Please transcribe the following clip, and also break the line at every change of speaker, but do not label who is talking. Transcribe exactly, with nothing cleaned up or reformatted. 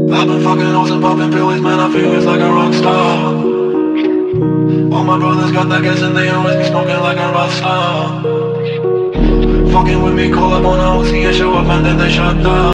I've been fucking hoes and popping pills, man, I feel it's like a rock star. All my brothers got that gas and they always be smoking like a rock star. Fucking with me, call up on a O C and show up and then they shut down.